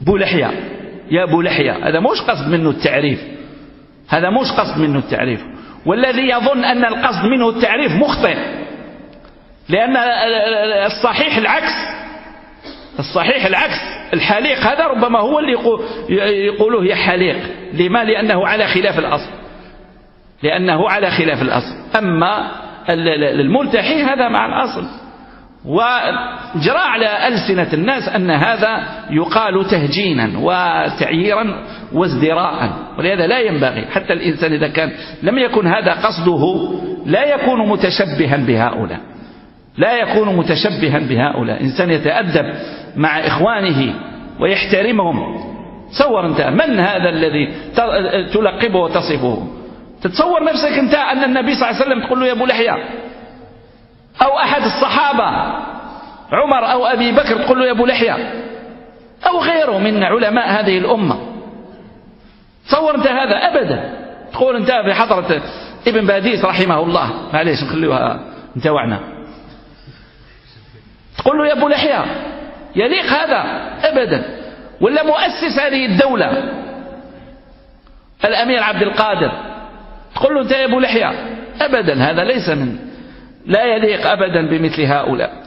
بو لحية، يا بو لحية، هذا مش قصد منه التعريف، هذا مش قصد منه التعريف. والذي يظن أن القصد منه التعريف مخطئ، لأن الصحيح العكس، الصحيح العكس. الحليق هذا ربما هو اللي يقوله يا حليق. لما؟ لأنه على خلاف الأصل، لأنه على خلاف الأصل. أما الملتحي هذا مع الأصل، وجرى على ألسنة الناس أن هذا يقال تهجينا وتعييرا وازدراء، ولهذا لا ينبغي. حتى الإنسان إذا كان لم يكن هذا قصده لا يكون متشبها بهؤلاء، لا يكون متشبها بهؤلاء. إنسان يتأدب مع إخوانه ويحترمهم. تصور أنت من هذا الذي تلقبه وتصفه؟ تتصور نفسك أنت أن النبي صلى الله عليه وسلم تقول له يا أبو لحية، أو أحد الصحابة عمر أو أبي بكر تقول له يا أبو لحية، أو غيره من علماء هذه الأمة؟ تصور أنت هذا؟ أبدا. تقول أنت في حضرة ابن باديس رحمه الله، معليش نخليها نتوعنا، تقول له يا أبو لحية، يليق هذا؟ أبدا. ولا مؤسس هذه الدولة الأمير عبد القادر تقول له أنت يا أبو لحية؟ أبدا. هذا ليس من، لا يليق أبدا بمثل هؤلاء.